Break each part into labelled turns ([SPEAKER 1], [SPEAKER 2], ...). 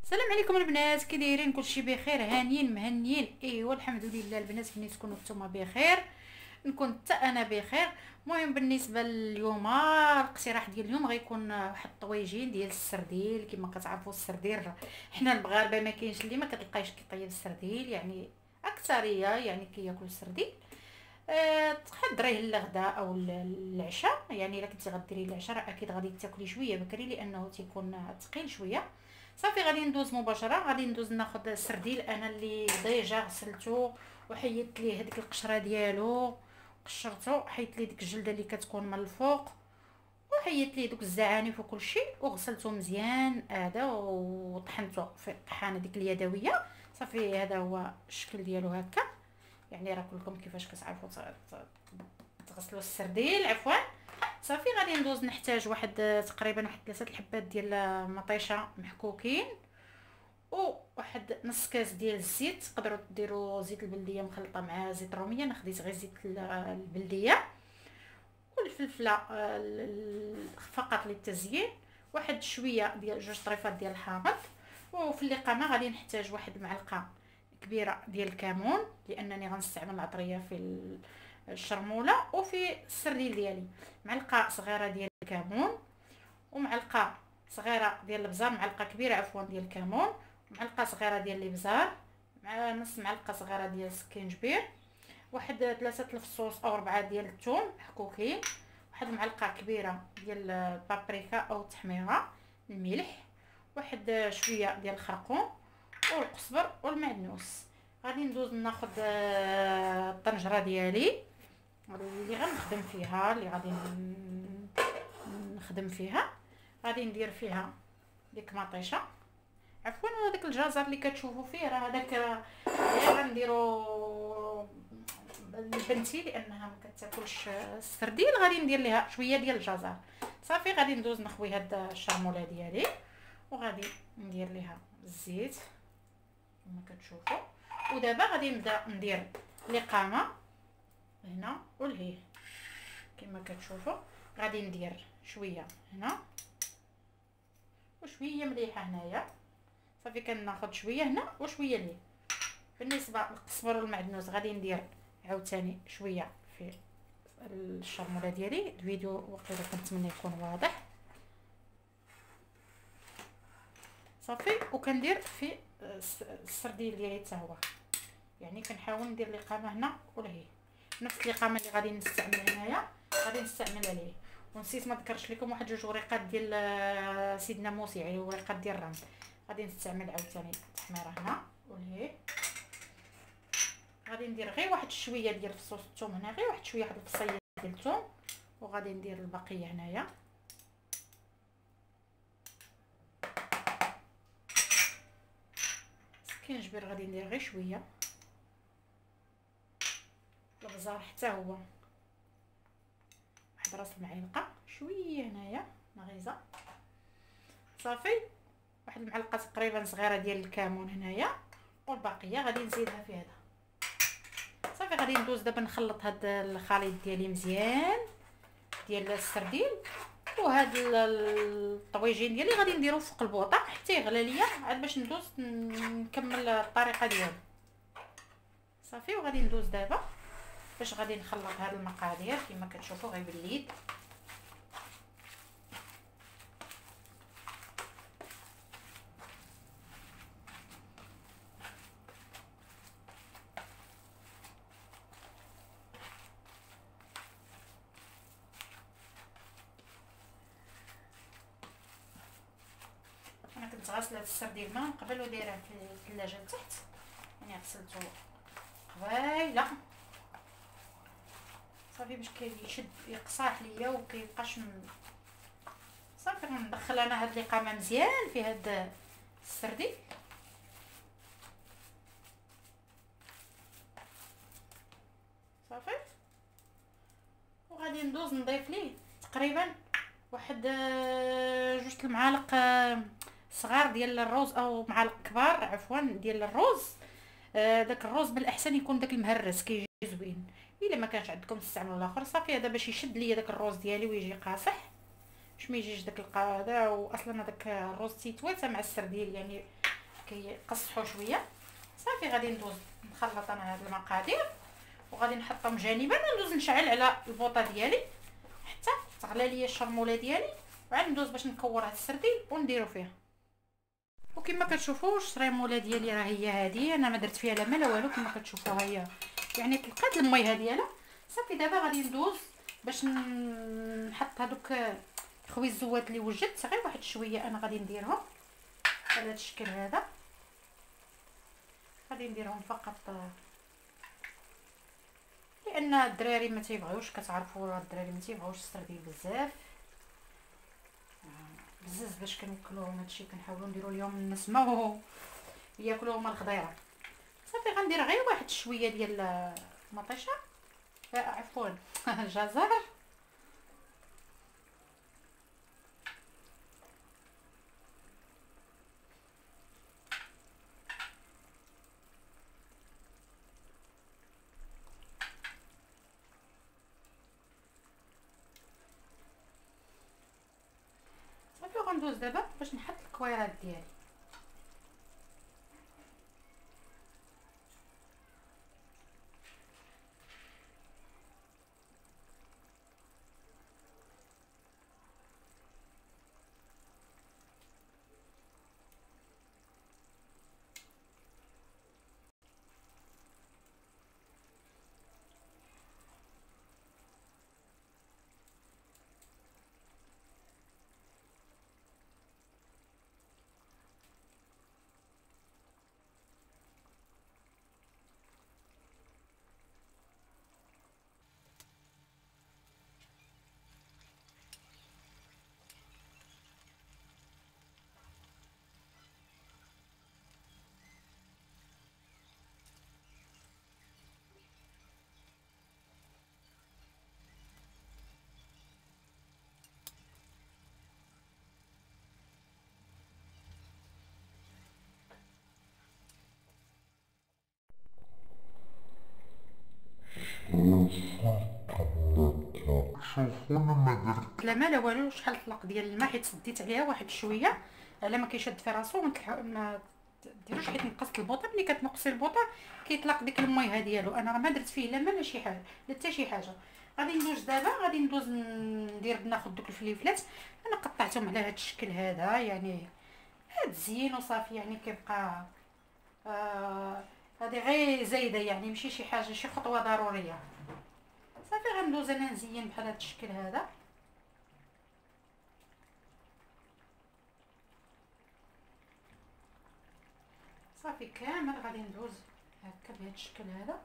[SPEAKER 1] السلام عليكم البنات، كي دايرين؟ كلشي بخير؟ هانيين مهنيين؟ ايوا الحمد لله البنات، كني تكونوا نتوما بخير، نكون حتى انا بخير. المهم بالنسبه لليوم الاقتراح ديال اليوم غيكون واحد الطويجين ديال السرديل. كما كتعرفوا السرديل حنا المغاربه ما كاينش اللي ما كتلقايش كيطيب السرديل، يعني اكثريه يعني كياكلوا السرديل. تحضريه للغداء او العشاء. يعني الا كنتي غديري العشاء راه اكيد غادي تاكلي شويه بكري لانه تيكون ثقيل شويه. صافي غادي ندوز مباشره، غادي ندوز ناخذ السرديل انا اللي ديجا غسلته وحيدت ليه هذيك القشره ديالو، قشرته، حيدت ليه ديك الجلده اللي كتكون من الفوق، وحيدت ليه دوك الزعانف وكل شيء، وغسلته مزيان هذا وطحنته في الطحانه ديك اليدويه. صافي هذا هو الشكل ديالو هكا. يعني راه كلكم كيفاش كتعرفوا تغسلوا السرديل عفوا. صافي غادي ندوز نحتاج واحد تقريبا واحد 3 الحبات ديال مطيشه محكوكين، وواحد نص كاس ديال الزيت. تقدروا ديروا زيت البلديه مخلطه مع زيت الروميه، انا خديت غير زيت البلديه. والفلفله فقط للتزيين. واحد شويه ديال 2 طريفات ديال الحامض. وفي اللقامه غادي نحتاج واحد المعلقه كبيره ديال الكمون، لانني غنستعمل العطريه في الشرموله وفي السرديل ديالي. معلقه صغيره ديال الكمون، ومعلقه صغيره ديال الابزار، معلقه كبيره عفوا ديال الكمون، معلقه صغيره ديال الابزار، مع نص معلقه صغيره ديال السكينجبير، واحد 3 الفصوص او 4 ديال الثوم محكوكين، واحد المعلقه كبيره ديال البابريكا او التحميره، الملح، واحد شويه ديال الخرقوم والقزبر والمعدنوس. غادي ندوز ناخذ الطنجره ديالي اللي غنخدم فيها، اللي غادي نخدم فيها. غادي ندير فيها ديك مطيشه عفوا، هذاك الجزر اللي كتشوفوا فيه راه هذاك غير غنديرو البنتي لانها ما كتاكلش السرديل، غادي ندير ليها شويه ديال الجزر. صافي غادي ندوز نخوي هاد الشرموله ديالي، وغادي ندير ليها الزيت كما كتشوفوا. ودابا غادي نبدا ندير لقامه هنا ولهيه كما كتشوفوا. غادي ندير شويه هنا وشويه مليحه هنايا. صافي كناخذ شويه هنا وشويه ليه. بالنسبه للقزبر والمعدنوس غادي ندير عاوتاني شويه في الشرموله ديالي. الفيديو وقيلا كنتمنى يكون واضح. صافي وكندير في السرديل ديالي حتى هو، يعني كنحاول ندير لقامه هنا ولهيه. نفس القامه اللي غادي نستعمل هنايا غادي نستعمل عليه. ونسيت ما ذكرتش لكم واحد 2 وريقات ديال سيدنا موسى، يعني وريقات ديال الرمل. غادي نستعمل عاوتاني التحميره هنا ولهيه. غادي ندير غير واحد شويه ديال فصوص الثوم هنا، غير واحد شويه، واحد الفصيه ديال الثوم، وغادي ندير البقيه هنايا. سكينجبير غادي ندير غير شويه، الابزار حتى هو واحد راس المعلقه، شويه هنايا مغيزه. صافي واحد المعلقه تقريبا صغيره ديال الكمون هنايا، والبقيه غادي نزيدها في هذا. صافي غادي ندوز دابا نخلط هاد الخليط ديالي مزيان ديال السرديل وهاد الطويجين ديالي. غادي نديرو فوق البوطه حتى يغلى ليا عاد باش ندوز نكمل الطريقه ديالو. صافي وغادي ندوز دابا باش غادي نخلط هاد المقادير كما كتشوفوا غير باليد. انا كنت غاسله السرديل من قبل ودايره في الثلاجه لتحت، يعني غسلته قبيله. صافي باش كيشد يقصاح ليا وكيبقاش صافي غندخل انا هاد القامه مزيان في هاد السرديل. صافي وغادي ندوز نضيف ليه تقريبا واحد 2 المعالق صغار ديال الروز، او معالق كبار عفوا ديال الروز. داك الروز بالاحسن يكون داك المهرس كيجي زوين. الا ما كانش عندكم استعملوا الاخر. صافي هذا باش يشد ليا داك الروز ديالي ويجي قاصح، باش ما يجيش داك هذا. واصلا هذاك الروز تيتواتى مع السرديل، يعني كيقصحوا شويه. صافي غادي ندوز نخلط انا هاد المقادير وغادي نحطهم جانبا وندوز نشعل على البوطه ديالي حتى تغلى ليا الشرموله ديالي، وعاد ندوز باش نكور هاد السردين ونديرو فيها. وكما كتشوفوا الشريموله ديالي راه هي هذه، انا ما درت فيها لا ما لا والو، كما كتشوفوا هي يعني تلقات المية ديالها. صافي دابا غادي ندوز باش نحط هذوك خوي الزوات اللي وجدت، غير واحد شويه انا غادي نديرهم على هذا الشكل هذا. غادي نديرهم فقط لان الدراري ما تيبغيوش، كتعرفوا الدراري ما تيبغيوش السردين بزاف بزز باش كنوكلوهم. هادشي كنحاولوا نديروا لهم النسمه وياكلوهم الخضيره. صافي غندير غير واحد شويه ديال المطيشه، عفوا جزر، صافي غندوز دابا باش نحط الكويرات ديالي. لا ما لا والو، شحال طلق ديال الماء حيت سديت عليها واحد شويه على ما كيشد في راسو. ما ديروش حيت نقصت البوطه، ملي كتنقصي البوطه كيطلق ديك المية ديالو. انا راه ما درت فيه لا ما لا شي حاجه لا حتى شي حاجه. غادي ندوز دابا، غادي ندوز ناخذ دوك الفليفلات انا قطعتهم على هذا الشكل هذا، يعني هاد زين وصافي. يعني كيبقى هذه غير زايده، يعني ماشي شي حاجه شي خطوه ضروريه. صافي غندوز انا نزين بحال هذا الشكل هذا. صافي كامل غادي ندوز هكا بهذا الشكل هذا.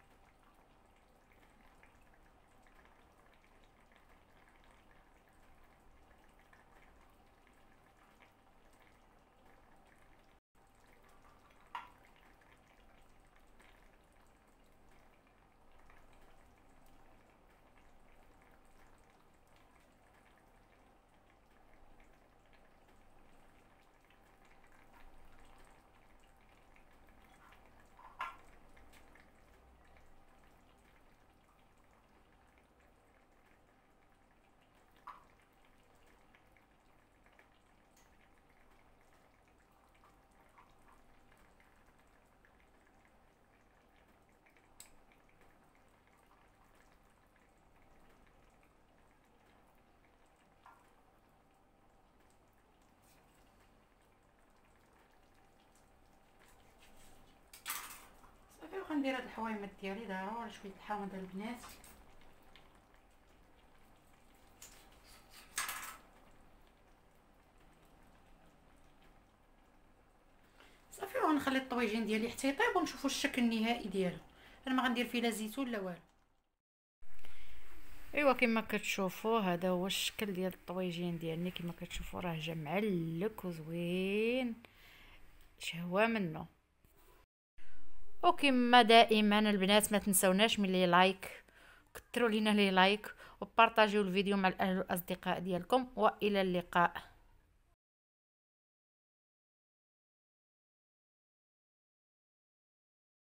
[SPEAKER 1] غندير هاد الحوايمات ديالي ضروري شويه الحامض البنات. صافي ونخلي الطويجين ديالي حتى يطيب ونشوفوا الشكل النهائي ديالو. انا ما غندير فيه لا زيتون لا والو. ايوا كما كتشوفوا هذا هو الشكل ديال الطويجين ديالنا. كما كتشوفوا راه جا معلك وزوين، شهوه منه. وكما دائما البنات ما تنسوناش من لي لايك، كثروا لينا لي لايك وبارطاجيو الفيديو مع الاهل والاصدقاء ديالكم، والى اللقاء.